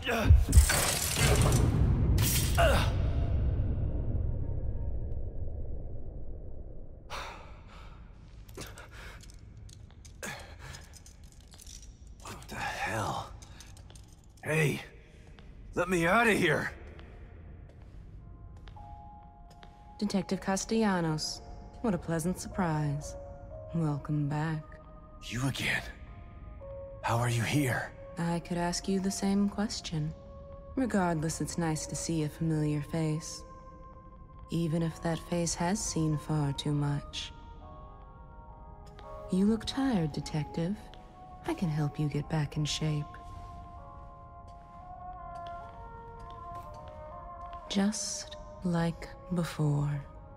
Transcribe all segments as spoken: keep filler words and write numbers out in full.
What the hell? Hey, let me out of here. Detective Castellanos, what a pleasant surprise. Welcome back. You again? How are you here? I could ask you the same question. Regardless, it's nice to see a familiar face. Even if that face has seen far too much. You look tired, Detective. I can help you get back in shape. Just like before.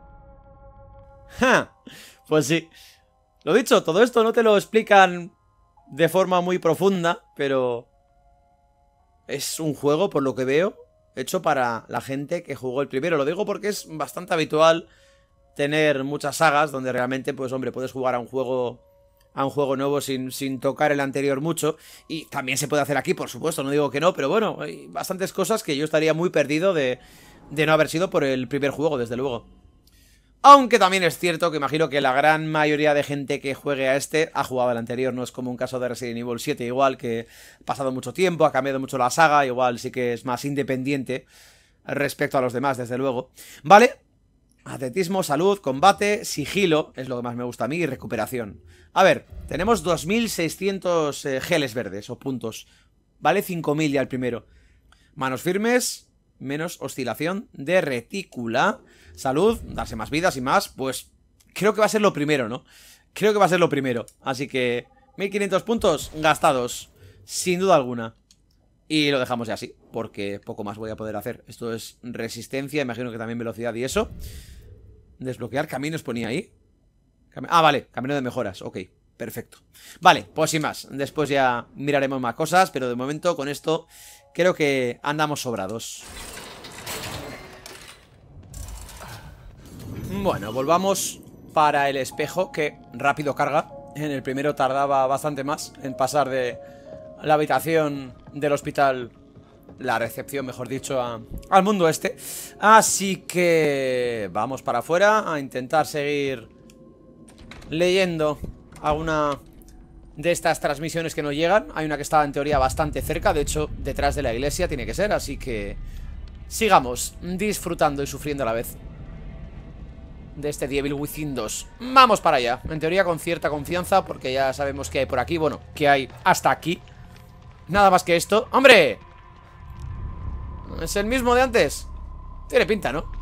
Ja, pues sí. Lo dicho, todo esto no te lo explican de forma muy profunda, pero es un juego, por lo que veo, hecho para la gente que jugó el primero. Lo digo porque es bastante habitual tener muchas sagas donde realmente, pues hombre, puedes jugar a un juego a un juego nuevo sin, sin tocar el anterior mucho. Y también se puede hacer aquí, por supuesto, no digo que no, pero bueno, hay bastantes cosas que yo estaría muy perdido de, de no haber sido por el primer juego, desde luego. Aunque también es cierto que imagino que la gran mayoría de gente que juegue a este ha jugado al anterior. No es como un caso de Resident Evil siete, igual que ha pasado mucho tiempo, ha cambiado mucho la saga, igual sí que es más independiente respecto a los demás, desde luego. Vale, atletismo, salud, combate, sigilo, es lo que más me gusta a mí, y recuperación. A ver, tenemos dos mil seiscientos eh, geles verdes o puntos. Vale, cinco mil ya el primero. Manos firmes, menos oscilación de retícula. Salud, darse más vidas y más, pues creo que va a ser lo primero, ¿no? Creo que va a ser lo primero, así que mil quinientos puntos gastados, sin duda alguna. Y lo dejamos ya así, porque poco más voy a poder hacer. Esto es resistencia, imagino que también velocidad y eso. Desbloquear caminos ponía ahí. Cam ah, vale, camino de mejoras, ok, perfecto. Vale, pues sin más, después ya miraremos más cosas, pero de momento con esto creo que andamos sobrados. Bueno, volvamos para el espejo, que rápido carga. En el primero tardaba bastante más en pasar de la habitación del hospital, la recepción, mejor dicho, a, al mundo este. Así que vamos para afuera a intentar seguir leyendo alguna de estas transmisiones que nos llegan. Hay una que está en teoría bastante cerca, de hecho detrás de la iglesia tiene que ser, así que sigamos disfrutando y sufriendo a la vez de este Devil Within dos. Vamos para allá, en teoría con cierta confianza, porque ya sabemos que hay por aquí, bueno, que hay hasta aquí. Nada más que esto. ¡Hombre! ¿Es el mismo de antes? Tiene pinta, ¿no?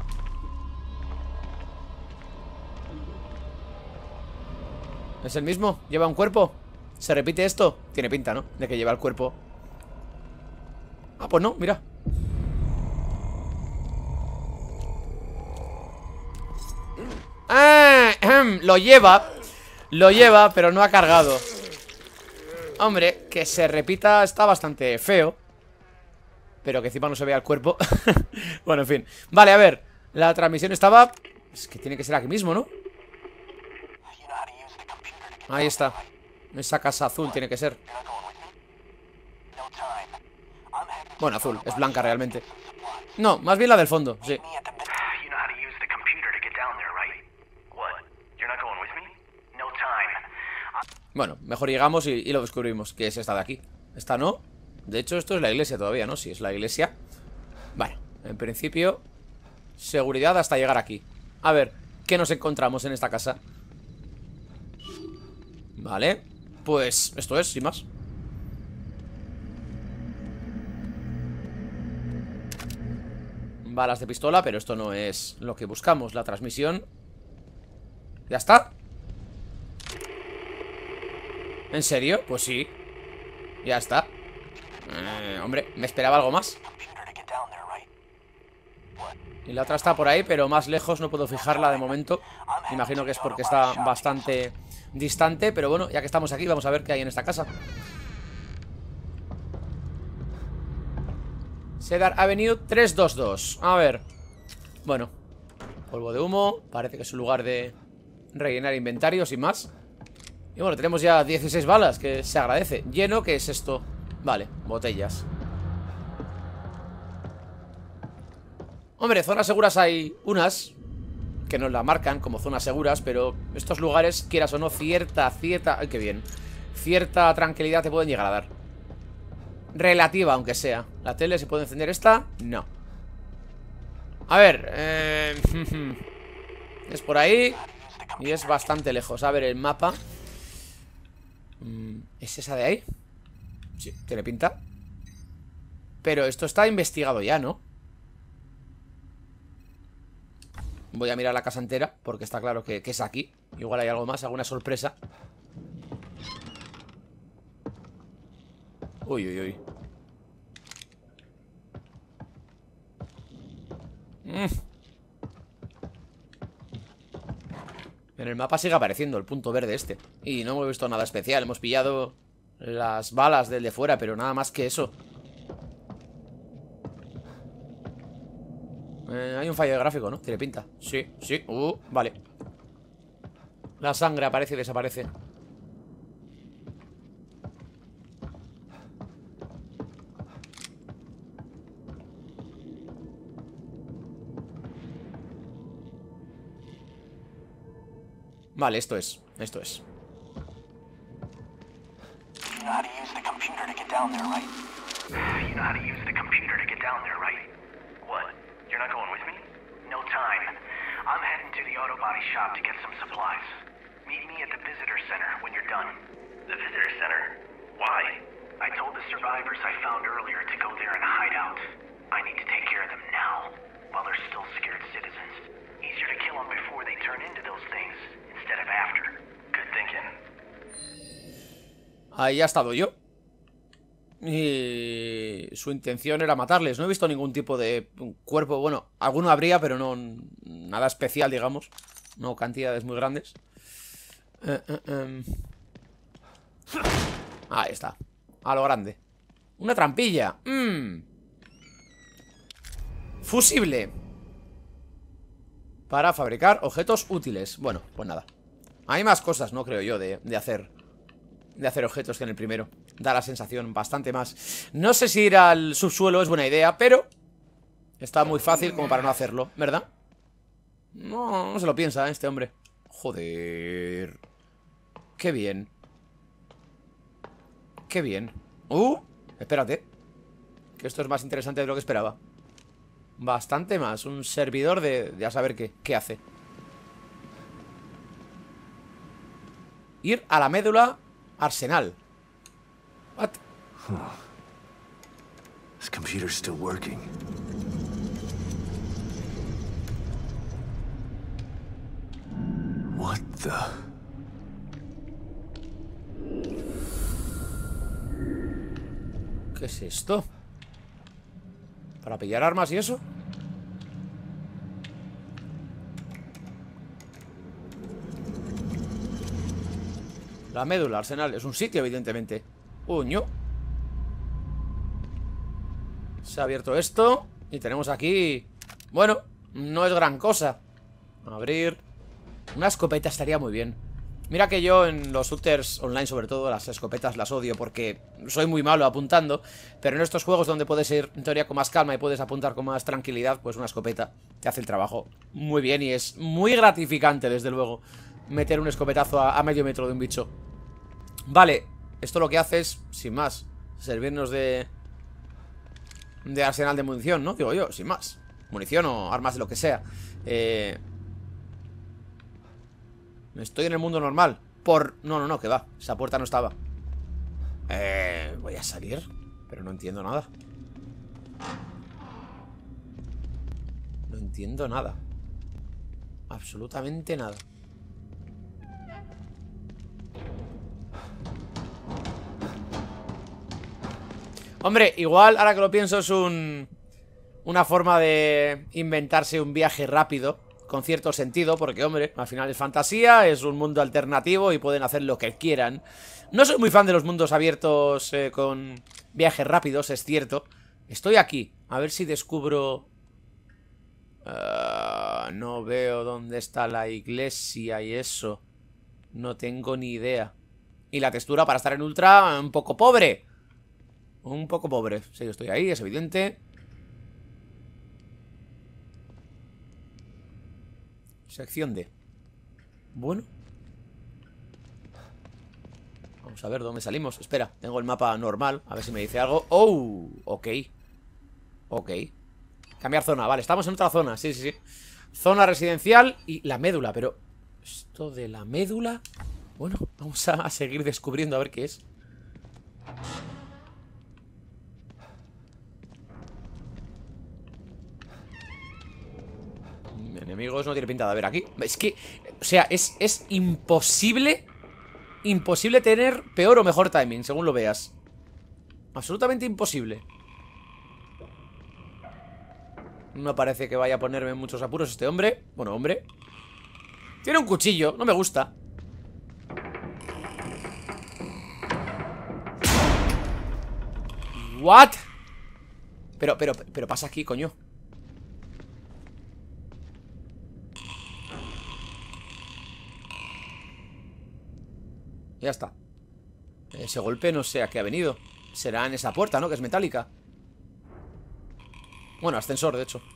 ¿Es el mismo? ¿Lleva un cuerpo? ¿Se repite esto? Tiene pinta, ¿no? De que lleva el cuerpo. Ah, pues no, mira. Ah, lo lleva. Lo lleva, pero no ha cargado. Hombre, que se repita está bastante feo, pero que encima no se vea el cuerpo. Bueno, en fin. Vale, a ver, la transmisión estaba... Es que tiene que ser aquí mismo, ¿no? Ahí está. Esa casa azul tiene que ser. Bueno, azul, es blanca realmente. No, más bien la del fondo, sí. Bueno, mejor llegamos y, y lo descubrimos, que es esta de aquí. Esta no. De hecho, esto es la iglesia todavía, ¿no? Sí, es la iglesia. Bueno, en principio seguridad hasta llegar aquí. A ver, ¿qué nos encontramos en esta casa? Vale, pues esto es, sin más. Balas de pistola, pero esto no es lo que buscamos. La transmisión. ¿Ya está? ¿En serio? Pues sí. Ya está. eh, Hombre, me esperaba algo más. Y la otra está por ahí, pero más lejos. No puedo fijarla de momento. Imagino que es porque está bastante distante. Pero bueno, ya que estamos aquí, vamos a ver qué hay en esta casa. Cedar Avenue trescientos veintidós. A ver. Bueno, polvo de humo. Parece que es un lugar de rellenar inventario, sin más. Y bueno, tenemos ya dieciséis balas, que se agradece. Lleno, ¿qué es esto? Vale, botellas. Hombre, zonas seguras hay unas que nos la marcan como zonas seguras, pero estos lugares, quieras o no, cierta, cierta... ¡Ay, qué bien! Cierta tranquilidad te pueden llegar a dar. Relativa, aunque sea. ¿La tele se puede encender esta? No. A ver, eh... es por ahí y es bastante lejos. A ver, el mapa. ¿Es esa de ahí? Sí, tiene pinta. Pero esto está investigado ya, ¿no? Voy a mirar la casa entera, porque está claro que, que es aquí. Igual hay algo más, alguna sorpresa. Uy, uy, uy. Mm. En el mapa sigue apareciendo el punto verde este. Y no hemos visto nada especial. Hemos pillado las balas del de fuera, pero nada más que eso. Eh, hay un fallo de gráfico, ¿no? Tiene pinta. Sí, sí. Uh, vale. La sangre aparece y desaparece. Vale, esto es. Esto es. You know how to use the computer to get down there, right? You know how to use the computer to get down there, right? What? You're not going with me? No time. I'm heading to the auto body shop to get some supplies. Meet me at the visitor center when you're done. The visitor center? Why? I told the survivors I found earlier to go there and hide out. I need to take care of them now, while they're still scared citizens. Easier to kill them before they turn into those things, instead of after. Good thinking. Ahí ha estado yo. Y su intención era matarles. No he visto ningún tipo de cuerpo. Bueno, alguno habría, pero no nada especial, digamos. No cantidades muy grandes. eh, eh, eh. Ahí está. A lo grande. Una trampilla. mm. Fusible. Para fabricar objetos útiles. Bueno, pues nada. Hay más cosas, no creo yo, de, de hacer De hacer objetos que en el primero. Da la sensación bastante más. No sé si ir al subsuelo es buena idea, pero está muy fácil como para no hacerlo, ¿verdad? No, no se lo piensa este hombre. Joder. Qué bien. Qué bien. Uh, espérate, que esto es más interesante de lo que esperaba. Bastante más. Un servidor de, de a saber qué, qué hace. Ir a la médula Arsenal. What? Huh. This computer's still working. What the? ¿Qué es esto? ¿Para pillar armas y eso? La médula, Arsenal, es un sitio, evidentemente. Uño. Se ha abierto esto. Y tenemos aquí... Bueno, no es gran cosa. Abrir. Una escopeta estaría muy bien. Mira que yo en los shooters online, sobre todo, las escopetas las odio porque soy muy malo apuntando. Pero en estos juegos donde puedes ir, en teoría, con más calma y puedes apuntar con más tranquilidad, pues una escopeta te hace el trabajo muy bien. Y es muy gratificante, desde luego, meter un escopetazo a, a medio metro de un bicho. Vale, esto lo que hace es, sin más, servirnos de... de arsenal de munición, ¿no? Digo yo, sin más. Munición o armas de lo que sea. Eh... Estoy en el mundo normal. Por... No, no, no, que va. Esa puerta no estaba. Eh... Voy a salir, pero no entiendo nada. No entiendo nada. Absolutamente nada. Hombre, igual, ahora que lo pienso, es un... una forma de inventarse un viaje rápido, con cierto sentido, porque, hombre, al final es fantasía, es un mundo alternativo y pueden hacer lo que quieran. No soy muy fan de los mundos abiertos eh, con viajes rápidos, es cierto. Estoy aquí, a ver si descubro... Uh, no veo dónde está la iglesia y eso. No tengo ni idea. Y la textura para estar en ultra, un poco pobre. Un poco pobre. Sí, yo estoy ahí, es evidente. Sección D. Bueno. Vamos a ver dónde salimos. Espera, tengo el mapa normal. A ver si me dice algo. ¡Oh! Ok. Ok. Cambiar zona. Vale, estamos en otra zona. Sí, sí, sí. Zona residencial y la médula. Pero esto de la médula... Bueno, vamos a seguir descubriendo a ver qué es. Enemigos no tiene pinta de haber aquí. Es que, o sea, es, es imposible Imposible tener peor o mejor timing, según lo veas. Absolutamente imposible. No parece que vaya a ponerme en muchos apuros este hombre. Bueno, hombre. Tiene un cuchillo, no me gusta. What? Pero, pero, pero pasa aquí, coño. Ya está. Ese golpe no sé a qué ha venido. Será en esa puerta, ¿no? Que es metálica. Bueno, ascensor, de hecho.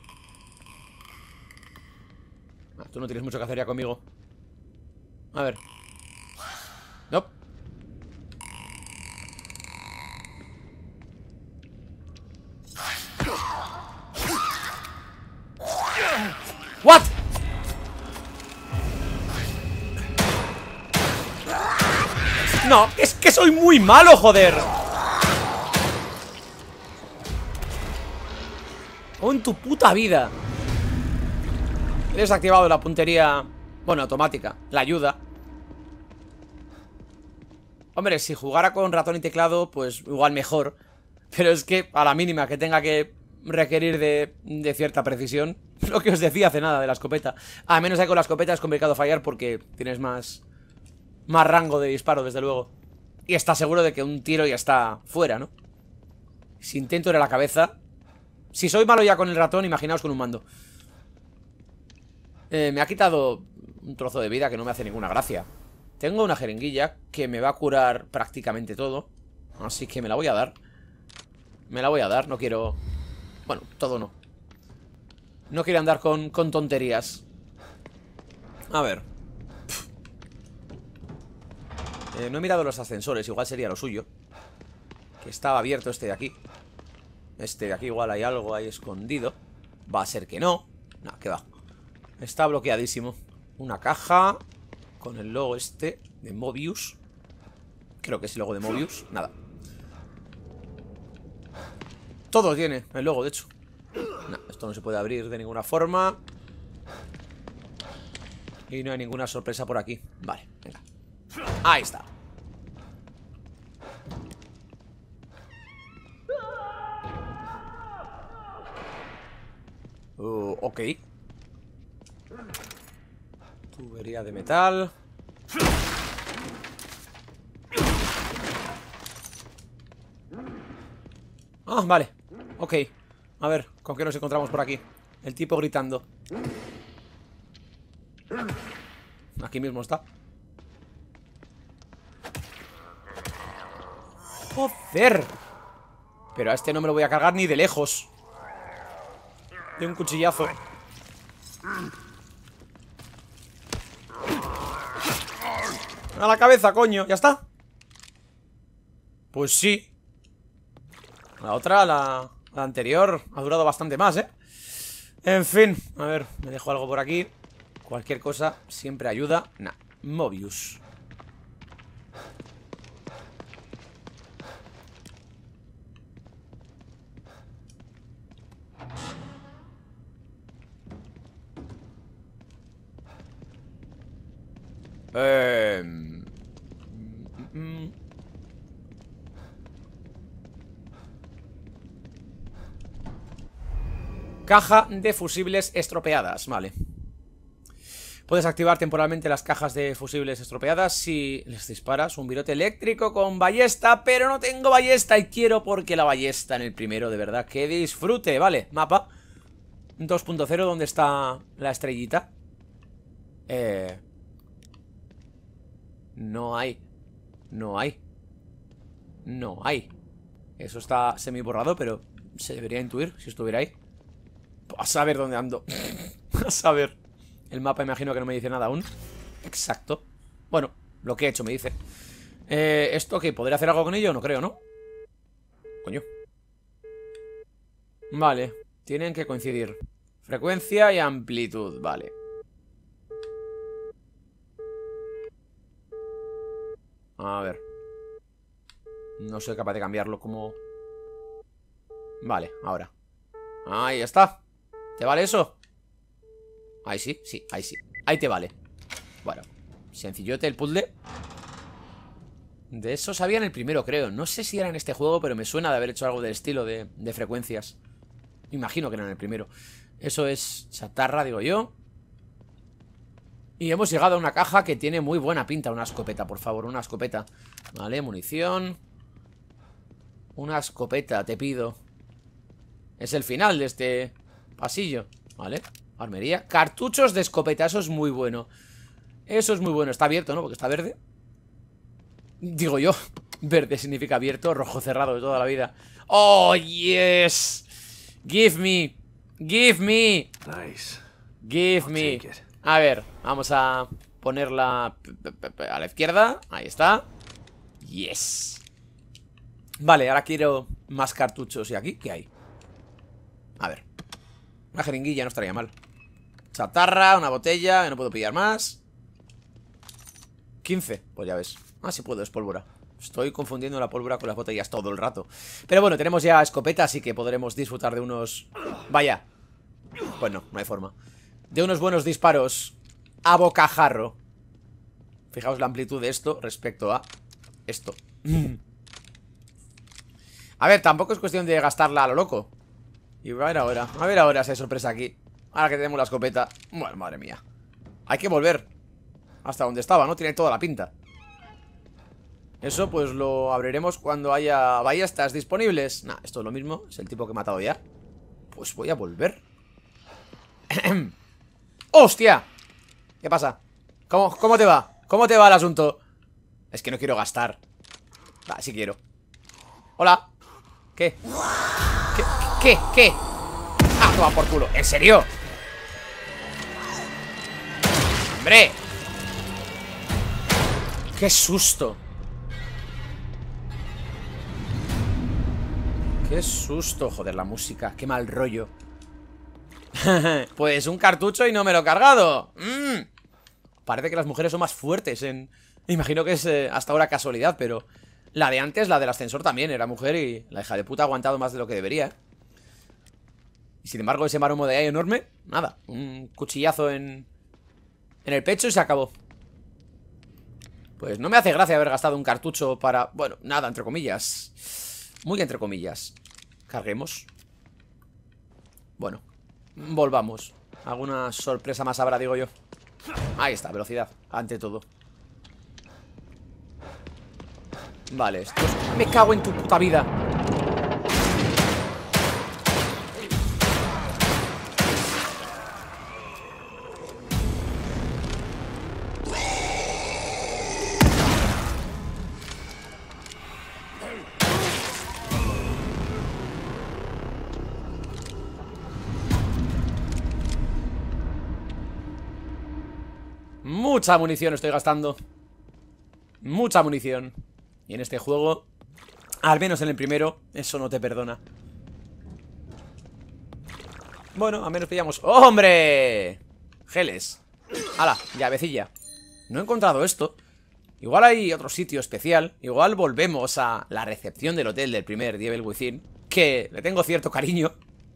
Ah, tú no tienes mucho que hacer ya conmigo. A ver. No. What? No, es que soy muy malo, joder. O en tu puta vida. He desactivado la puntería, bueno, automática, la ayuda. Hombre, si jugara con ratón y teclado, pues igual mejor. Pero es que a la mínima que tenga que requerir de, de cierta precisión, lo que os decía hace nada de la escopeta. A menos que con la escopeta es complicado fallar porque tienes más... Más rango de disparo, desde luego. Y está seguro de que un tiro ya está fuera, ¿no? Si intento ir a la cabeza... Si soy malo ya con el ratón, imaginaos con un mando. eh, Me ha quitado un trozo de vida que no me hace ninguna gracia. Tengo una jeringuilla que me va a curar prácticamente todo. Así que me la voy a dar. Me la voy a dar, no quiero... Bueno, todo no. No quiero andar con, con tonterías. A ver. Eh, no he mirado los ascensores, igual sería lo suyo. Que estaba abierto este de aquí. Este de aquí igual hay algo ahí escondido. Va a ser que no. No, que va. Está bloqueadísimo. Una caja con el logo este de Mobius. Creo que es el logo de Mobius. Nada. Todo tiene el logo, de hecho. No, esto no se puede abrir de ninguna forma. Y no hay ninguna sorpresa por aquí. Vale, venga. Ahí está. Uh, ok. Tubería de metal. Ah, vale. Ok. A ver, ¿con qué nos encontramos por aquí? El tipo gritando. Aquí mismo está. ¡Joder! Pero a este no me lo voy a cargar ni de lejos. De un cuchillazo. A la cabeza, coño. ¿Ya está? Pues sí. La otra, la, la anterior, ha durado bastante más, ¿eh? En fin, a ver, me dejo algo por aquí. Cualquier cosa siempre ayuda. Nah, Mobius. Eh... Mm, mm. Caja de fusibles estropeadas, vale. Puedes activar temporalmente las cajas de fusibles estropeadas si les disparas un virote eléctrico con ballesta, pero no tengo ballesta y quiero porque la ballesta en el primero, de verdad, que disfrute. Vale, mapa dos punto cero, ¿dónde está la estrellita? Eh... No hay. No hay. No hay. Eso está semi borrado, pero se debería intuir si estuviera ahí. A saber dónde ando. A saber. El mapa imagino que no me dice nada aún. Exacto. Bueno, lo que he hecho me dice. eh, ¿Esto qué? ¿Podré hacer algo con ello? No creo, ¿no? Coño. Vale, tienen que coincidir. Frecuencia y amplitud, vale. A ver. No soy capaz de cambiarlo como... Vale, ahora. Ahí está. ¿Te vale eso? Ahí sí, sí, ahí sí. Ahí te vale. Bueno, sencillote el puzzle. De eso sabía en el primero, creo. No sé si era en este juego, pero me suena de haber hecho algo del estilo de, de frecuencias. Imagino que era en el primero. Eso es chatarra, digo yo. Y hemos llegado a una caja que tiene muy buena pinta. Una escopeta, por favor, una escopeta. Vale, munición. Una escopeta, te pido. Es el final de este pasillo. Vale, armería. Cartuchos de escopeta, eso es muy bueno. Eso es muy bueno, está abierto, ¿no? Porque está verde. Digo yo, verde significa abierto, rojo cerrado de toda la vida. ¡Oh, yes! Give me, give me, Nice. give I'll me. take it. A ver, vamos a ponerla a la izquierda. Ahí está. Yes. Vale, ahora quiero más cartuchos. ¿Y aquí qué hay? A ver, una jeringuilla no estaría mal. Chatarra, una botella, que no puedo pillar más. quince, pues ya ves. Ah, sí puedo, es pólvora. Estoy confundiendo la pólvora con las botellas todo el rato. Pero bueno, tenemos ya escopeta, así que podremos disfrutar de unos... Vaya. Pues no, no hay forma. De unos buenos disparos a bocajarro. Fijaos la amplitud de esto respecto a esto. A ver, tampoco es cuestión de gastarla a lo loco. Y a ver ahora, a ver ahora si hay sorpresa aquí. Ahora que tenemos la escopeta. Bueno, madre mía. Hay que volver hasta donde estaba, ¿no? Tiene toda la pinta. Eso pues lo abriremos cuando haya ballestas disponibles. Nah, esto es lo mismo, es el tipo que he matado ya. Pues voy a volver. ¡Hostia! ¿Qué pasa? ¿Cómo, ¿Cómo te va? ¿Cómo te va el asunto? Es que no quiero gastar. Va, sí quiero. Hola. ¿Qué? ¿Qué? ¿Qué? ¿Qué? Ah, toma por culo. ¿En serio? ¡Hombre! ¡Qué susto! ¡Qué susto! Joder, la música. ¡Qué mal rollo! Pues un cartucho y no me lo he cargado. mm. Parece que las mujeres son más fuertes en... Imagino que es eh, hasta ahora casualidad, pero... La de antes, la del ascensor también era mujer y la hija de puta ha aguantado más de lo que debería, ¿eh? Y sin embargo ese maromo de ahí enorme, nada, un cuchillazo en... En el pecho y se acabó. Pues no me hace gracia haber gastado un cartucho para... Bueno, nada, entre comillas. Muy entre comillas. Carguemos. Bueno, volvamos. Alguna sorpresa más habrá, digo yo. Ahí está, velocidad, ante todo. Vale, esto es... Me cago en tu puta vida. Mucha munición estoy gastando. Mucha munición. Y en este juego, al menos en el primero, eso no te perdona. Bueno, al menos pillamos... ¡Oh, hombre! Geles. ¡Hala! Llavecilla. No he encontrado esto. Igual hay otro sitio especial. Igual volvemos a la recepción del hotel del primer The Evil Within, que le tengo cierto cariño.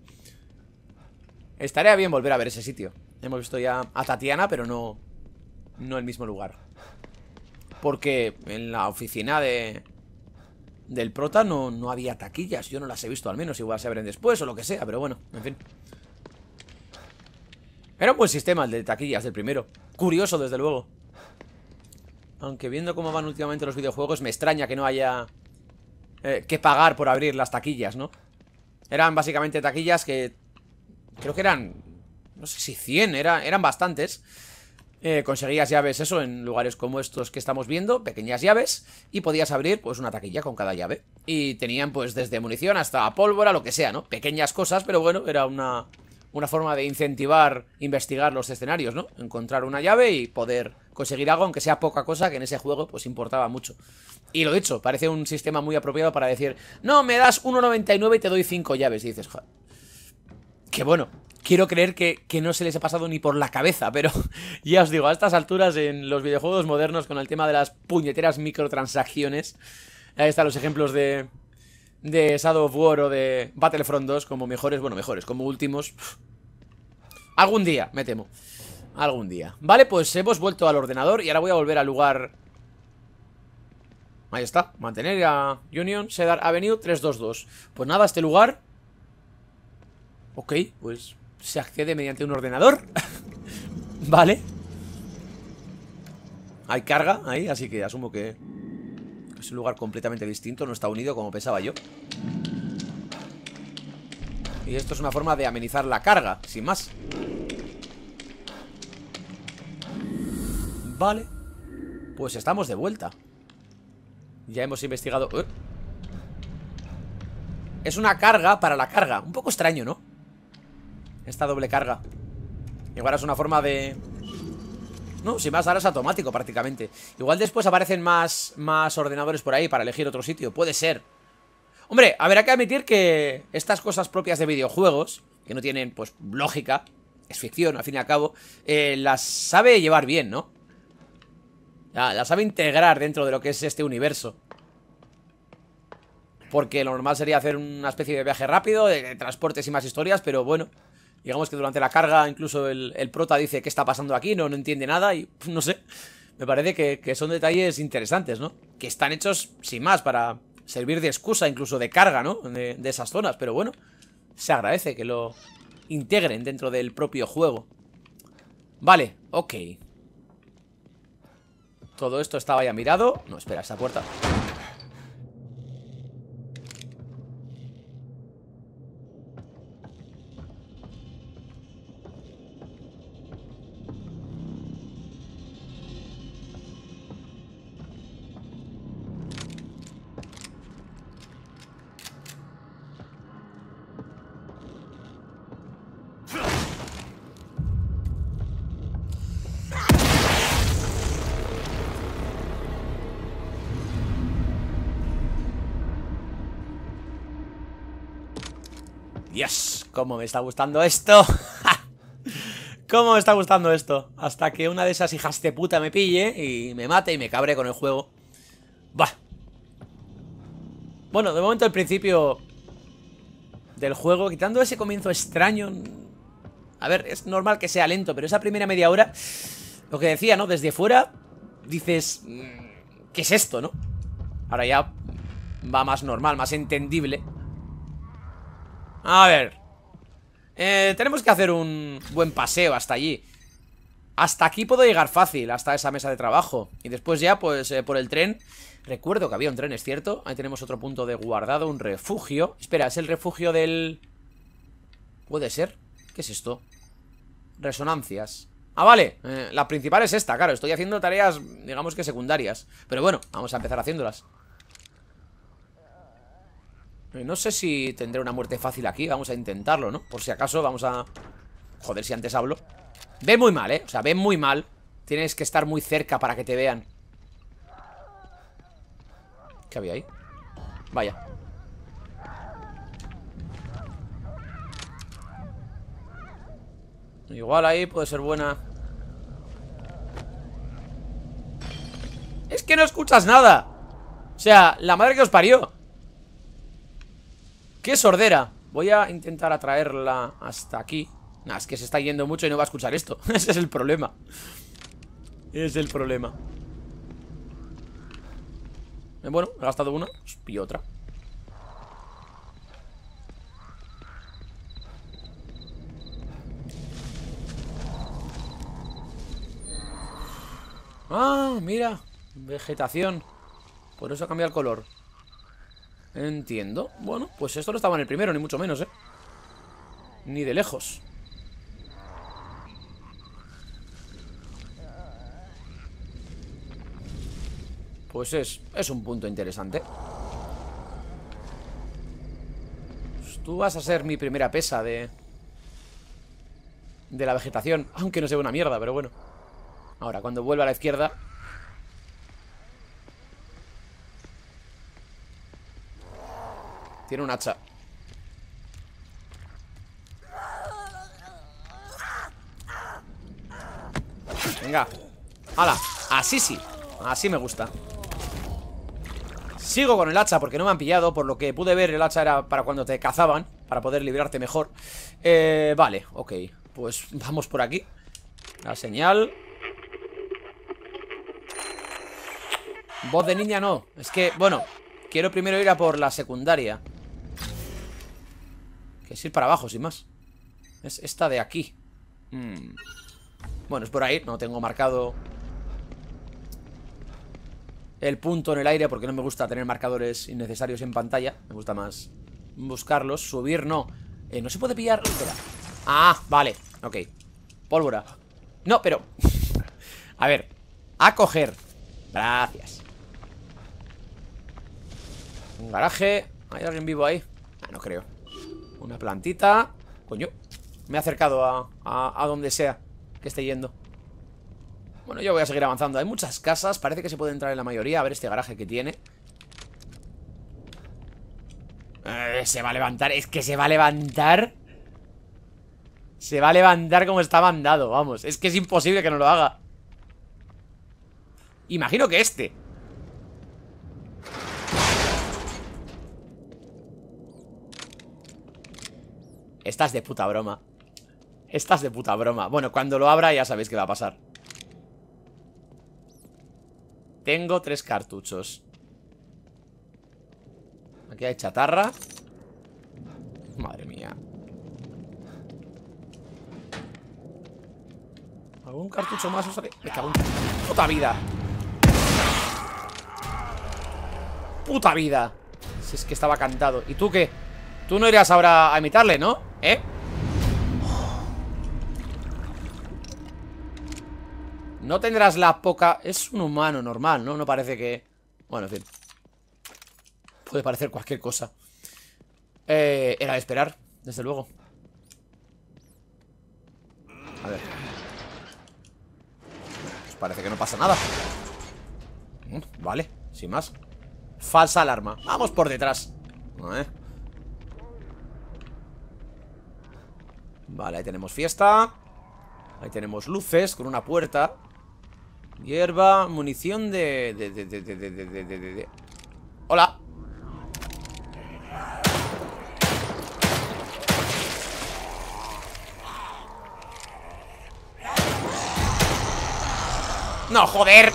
Estaría bien volver a ver ese sitio. Hemos visto ya a Tatiana, pero no... No el mismo lugar. Porque en la oficina de... Del prota no, no había taquillas. Yo no las he visto al menos. Igual se abren después o lo que sea. Pero bueno, en fin. Era un buen sistema el de taquillas del primero. Curioso, desde luego. Aunque viendo cómo van últimamente los videojuegos, me extraña que no haya eh, que pagar por abrir las taquillas, ¿no? Eran básicamente taquillas que... Creo que eran... No sé si cien, era, eran bastantes. Eh, conseguías llaves, eso, en lugares como estos que estamos viendo, pequeñas llaves, y podías abrir, pues, una taquilla con cada llave. Y tenían, pues, desde munición hasta pólvora, lo que sea, ¿no? Pequeñas cosas, pero bueno, era una, una forma de incentivar investigar los escenarios, ¿no? Encontrar una llave y poder conseguir algo, aunque sea poca cosa, que en ese juego pues importaba mucho. Y lo dicho, parece un sistema muy apropiado para decir, no, me das uno noventa y nueve y te doy cinco llaves. Y dices, joder, que bueno, quiero creer que, que no se les ha pasado ni por la cabeza, pero ya os digo, a estas alturas en los videojuegos modernos con el tema de las puñeteras microtransacciones, ahí están los ejemplos de, de Shadow of War o de Battlefront dos como mejores, bueno, mejores, como últimos. Algún día, me temo. Algún día. Vale, pues hemos vuelto al ordenador y ahora voy a volver al lugar. Ahí está, mantener a Union, Cedar Avenue trescientos veintidós. Pues nada, este lugar. Ok, pues se accede mediante un ordenador. Vale. Hay carga ahí, así que asumo que es un lugar completamente distinto. No está unido como pensaba yo. Y esto es una forma de amenizar la carga, sin más. Vale. Pues estamos de vuelta. Ya hemos investigado... ¿Eh? Es una carga para la carga. Un poco extraño, ¿no? Esta doble carga. Igual es una forma de... No, sin más, ahora es automático prácticamente. Igual después aparecen más, más ordenadores por ahí para elegir otro sitio. Puede ser. Hombre, habrá que admitir que estas cosas propias de videojuegos, que no tienen, pues, lógica, es ficción, al fin y al cabo, eh, las sabe llevar bien, ¿no? La, la sabe integrar dentro de lo que es este universo. Porque lo normal sería hacer una especie de viaje rápido, de, de transportes y más historias, pero bueno, digamos que durante la carga incluso el, el prota dice qué está pasando aquí, no, no entiende nada y no sé. Me parece que, que son detalles interesantes, ¿no? Que están hechos sin más para servir de excusa, incluso de carga, ¿no? De, de esas zonas, pero bueno, se agradece que lo integren dentro del propio juego. Vale, ok. Todo esto estaba ya mirado. No, espera, esa puerta. Dios, cómo me está gustando esto. Cómo me está gustando esto. Hasta que una de esas hijas de puta me pille y me mate y me cabre con el juego. Bah. Bueno, de momento el principio del juego, quitando ese comienzo extraño. A ver, es normal que sea lento, pero esa primera media hora, lo que decía, ¿no? Desde fuera dices, ¿qué es esto, no? Ahora ya va más normal, más entendible. A ver, eh, tenemos que hacer un buen paseo hasta allí. Hasta aquí puedo llegar fácil, hasta esa mesa de trabajo. Y después ya, pues, eh, por el tren. Recuerdo que había un tren, ¿es cierto? Ahí tenemos otro punto de guardado, un refugio. Espera, ¿es el refugio del...? ¿Puede ser? ¿Qué es esto? Resonancias. Ah, vale, eh, la principal es esta, claro. Estoy haciendo tareas, digamos que secundarias. Pero bueno, vamos a empezar haciéndolas. No sé si tendré una muerte fácil aquí. Vamos a intentarlo, ¿no? Por si acaso vamos a... Joder, si antes hablo. Ve muy mal, ¿eh? O sea, ve muy mal. Tienes que estar muy cerca para que te vean. ¿Qué había ahí? Vaya. Igual ahí puede ser buena. Es que no escuchas nada. O sea, la madre que os parió. ¡Qué sordera! Voy a intentar atraerla hasta aquí. Nah, es que se está yendo mucho y no va a escuchar esto. Ese es el problema. Ese es el problema. eh, Bueno, he gastado una, pues pillo otra. Ah, mira. Vegetación. Por eso cambia el color. Entiendo. Bueno, pues esto no estaba en el primero, ni mucho menos, ¿eh? Ni de lejos. Pues es, es un punto interesante. Pues tú vas a ser mi primera pesa de... de la vegetación. Aunque no se ve una mierda, pero bueno. Ahora, cuando vuelva a la izquierda... Tiene un hacha. Venga. ¡Hala! Así sí. Así me gusta. Sigo con el hacha porque no me han pillado. Por lo que pude ver, el hacha era para cuando te cazaban, para poder librarte mejor. eh, Vale, ok. Pues vamos por aquí. La señal. Voz de niña no. Es que, bueno, quiero primero ir a por la secundaria. Que es ir para abajo, sin más. Es esta de aquí. hmm. Bueno, es por ahí. No tengo marcado el punto en el aire porque no me gusta tener marcadores innecesarios en pantalla. Me gusta más buscarlos. Subir no. eh, No se puede pillar. Espera. Ah, vale. Ok. Pólvora. No, pero a ver. A coger. Gracias. Un garaje. ¿Hay alguien vivo ahí? Ah, no creo. Una plantita. Coño. Me he acercado a, a, a donde sea que esté yendo. Bueno, yo voy a seguir avanzando. Hay muchas casas. Parece que se puede entrar en la mayoría. A ver este garaje que tiene. eh, Se va a levantar. Es que se va a levantar. Se va a levantar como está mandado. Vamos. Es que es imposible que no lo haga. Imagino que este. Estás de puta broma. Estás de puta broma. Bueno, cuando lo abra ya sabéis qué va a pasar. Tengo tres cartuchos. Aquí hay chatarra. Madre mía. ¿Algún cartucho más? Me cago en puta vida. Puta vida. Si es que estaba cantado. ¿Y tú qué? Tú no irías ahora a imitarle, ¿no? ¿Eh? No tendrás la poca... Es un humano normal, ¿no? No parece que... Bueno, en fin. Puede parecer cualquier cosa. Eh, era de esperar, desde luego. A ver. Pues parece que no pasa nada. mm, Vale, sin más. Falsa alarma. Vamos por detrás. A ver. Vale, ahí tenemos fiesta. Ahí tenemos luces con una puerta. Hierba, munición de... de, de, de, de, de, de, de, de. Hola. No, joder.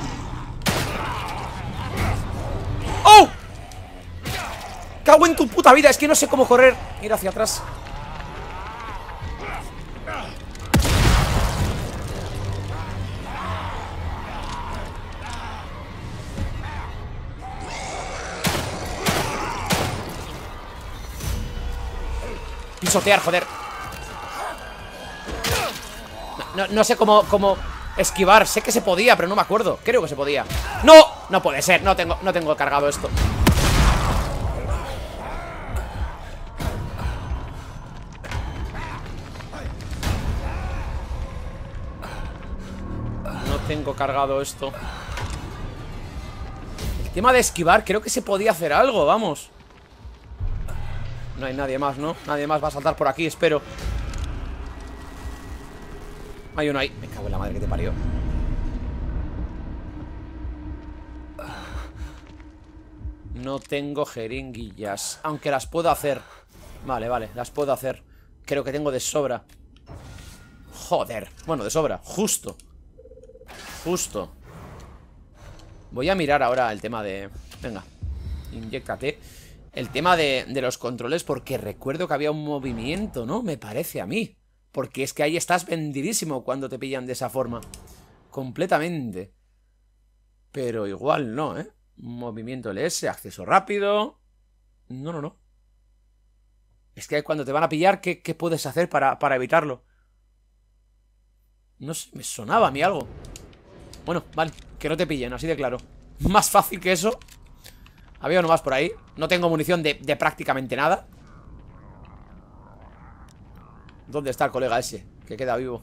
¡Oh! Cago en tu puta vida. Es que no sé cómo correr. Ir hacia atrás. Pisotear, joder. No, no, no sé cómo, cómo esquivar. Sé que se podía, pero no me acuerdo. Creo que se podía. ¡No! No puede ser. No tengo, no tengo cargado esto. No tengo cargado esto. El tema de esquivar, creo que se podía hacer algo, vamos. No hay nadie más, ¿no? Nadie más va a saltar por aquí, espero. Hay uno ahí. Me cago en la madre que te parió. No tengo jeringuillas. Aunque las puedo hacer. Vale, vale, las puedo hacer. Creo que tengo de sobra. Joder. Bueno, de sobra, justo. Justo. Voy a mirar ahora el tema de... Venga, inyéctate. El tema de, de los controles, porque recuerdo que había un movimiento, ¿no? Me parece a mí. Porque es que ahí estás vendidísimo cuando te pillan de esa forma. Completamente. Pero igual no, ¿eh? Movimiento L S, acceso rápido. No, no, no. Es que cuando te van a pillar, ¿qué, qué puedes hacer para, para evitarlo? No sé, me sonaba a mí algo. Bueno, vale, que no te pillen, así de claro. Más fácil que eso. Había uno más por ahí. No tengo munición de, de prácticamente nada. ¿Dónde está el colega ese? que queda vivo.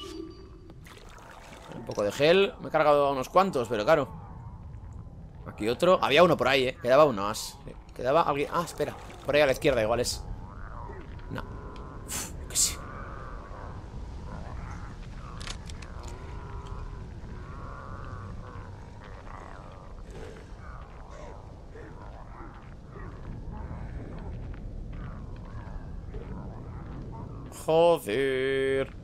Un poco de gel. Me he cargado a unos cuantos, pero claro. Aquí otro. Había uno por ahí, eh. Quedaba uno más. Sí. Quedaba alguien. Ah, espera. Por ahí a la izquierda igual es. No. Uf, qué sé. Joder.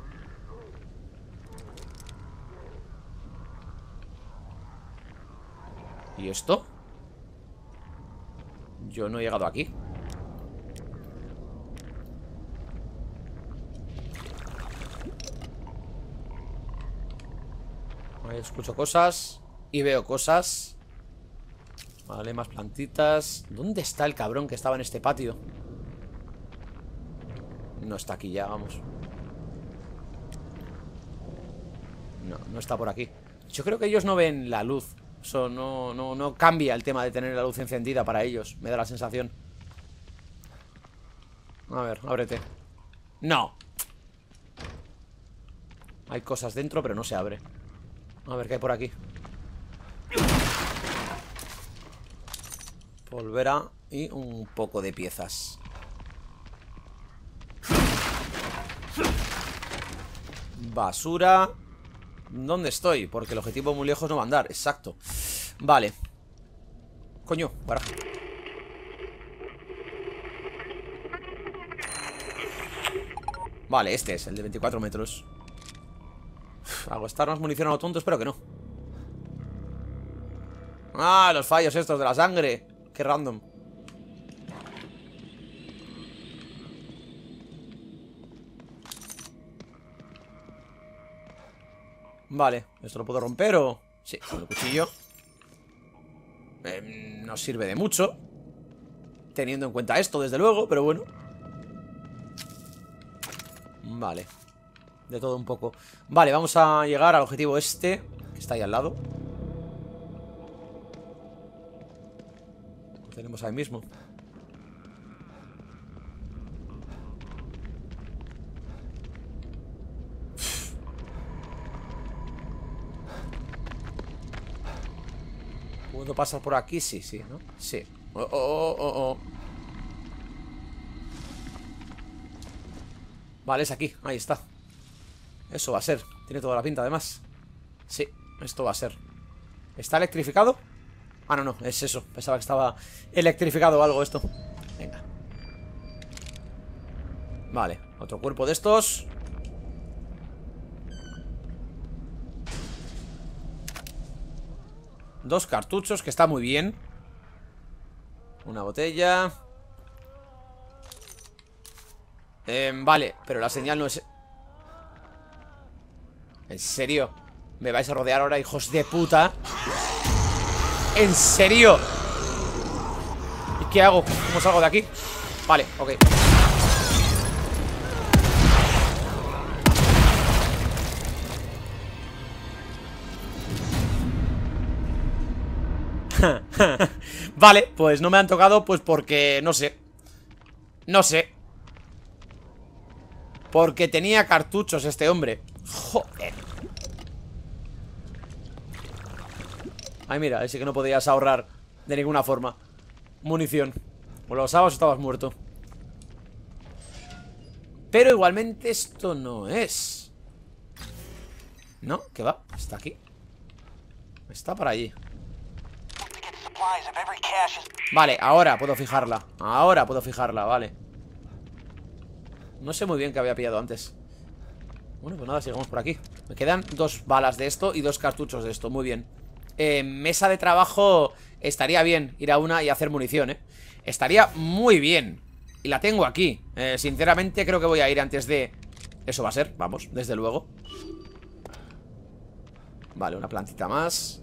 ¿Y esto? Yo no he llegado aquí. Ahí escucho cosas y veo cosas. Vale, más plantitas. ¿Dónde está el cabrón que estaba en este patio? No está aquí ya, vamos. No, no está por aquí. Yo creo que ellos no ven la luz. Eso no, no, no cambia el tema de tener la luz encendida para ellos. Me da la sensación. A ver, ábrete. No. Hay cosas dentro, pero no se abre. A ver qué hay por aquí. Polvera y un poco de piezas. Basura. ¿Dónde estoy? Porque el objetivo muy lejos no va a andar. Exacto. Vale. Coño, baraja. Vale, este es el de veinticuatro metros. Uf, ¿hago estar más munición a lo tonto? Espero que no. Ah, los fallos estos de la sangre. Qué random. Vale, ¿esto lo puedo romper o...? Sí, con el cuchillo. eh, No sirve de mucho, teniendo en cuenta esto, desde luego, pero bueno. Vale. De todo un poco. Vale, vamos a llegar al objetivo este, que está ahí al lado. Lo tenemos ahí mismo. ¿Puedo pasar por aquí? Sí, sí, ¿no? Sí. Oh, oh, oh, oh, oh. Vale, es aquí. Ahí está. Eso va a ser. Tiene toda la pinta, además. Sí, esto va a ser. ¿Está electrificado? Ah, no, no, es eso. Pensaba que estaba electrificado o algo esto. Venga. Vale, otro cuerpo de estos. Dos cartuchos, que está muy bien. Una botella. eh, Vale, pero la señal no es... ¿En serio? ¿Me vais a rodear ahora, hijos de puta? ¿En serio? ¿Y qué hago? ¿Cómo salgo de aquí? Vale, ok. Vale, pues no me han tocado, pues porque... No sé. No sé. Porque tenía cartuchos este hombre. Joder. Ay, mira, ese que no podías ahorrar de ninguna forma munición. O lo usabas o estabas muerto. Pero igualmente esto no es. ¿No? ¿Qué va? Está aquí. Está por allí. Vale, ahora puedo fijarla. Ahora puedo fijarla, vale. No sé muy bien qué había pillado antes. Bueno, pues nada, sigamos por aquí. Me quedan dos balas de esto y dos cartuchos de esto, muy bien. eh, Mesa de trabajo. Estaría bien ir a una y hacer munición, eh Estaría muy bien. Y la tengo aquí, eh, sinceramente creo que voy a ir antes de... Eso va a ser, vamos, desde luego. Vale, una plantita más.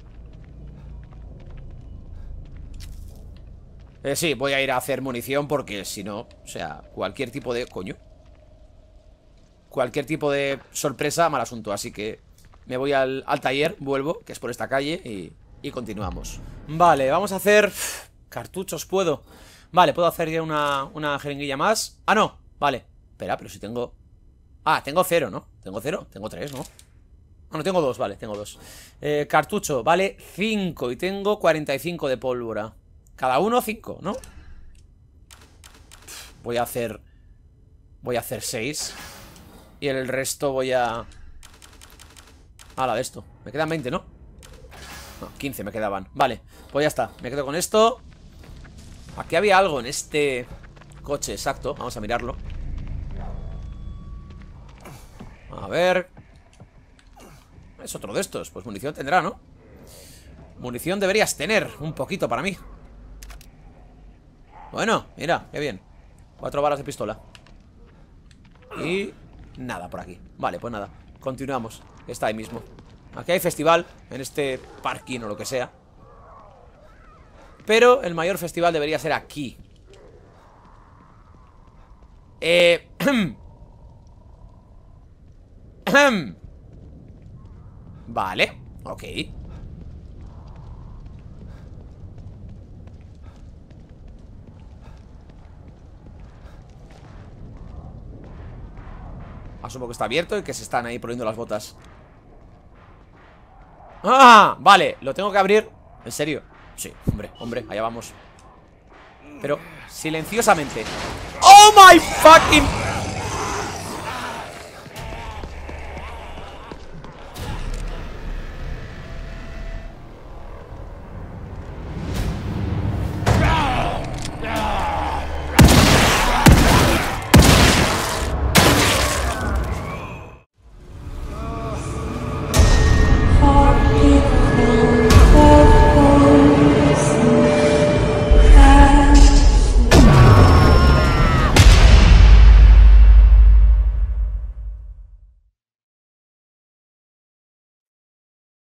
Eh, sí, voy a ir a hacer munición porque si no, o sea, cualquier tipo de... Coño. Cualquier tipo de sorpresa, mal asunto. Así que me voy al, al taller, vuelvo, que es por esta calle, y, y continuamos. Vale, vamos a hacer... Cartuchos, puedo. Vale, puedo hacer ya una, una jeringuilla más. Ah, no, vale. Espera, pero si tengo... Ah, tengo cero, ¿no? Tengo cero, tengo tres, ¿no? Ah, no, tengo dos, vale, tengo dos. eh, Cartucho, vale, cinco. Y tengo cuarenta y cinco de pólvora. Cada uno cinco, ¿no? Voy a hacer... Voy a hacer seis. Y el resto voy a... Ah, la de esto. Me quedan veinte, ¿no? No, quince me quedaban. Vale, pues ya está. Me quedo con esto. Aquí había algo en este coche, exacto. Vamos a mirarlo. A ver. Es otro de estos. Pues munición tendrá, ¿no? Munición deberías tener. Un poquito para mí. Bueno, mira, qué bien. Cuatro balas de pistola. Y... nada por aquí. Vale, pues nada. Continuamos. Está ahí mismo. Aquí hay festival. En este parking o lo que sea. Pero el mayor festival debería ser aquí. Eh... Vale, ok. Asumo que está abierto y que se están ahí poniendo las botas. ¡Ah! Vale, lo tengo que abrir. ¿En serio? Sí, hombre, hombre, allá vamos. Pero silenciosamente. ¡Oh my fucking!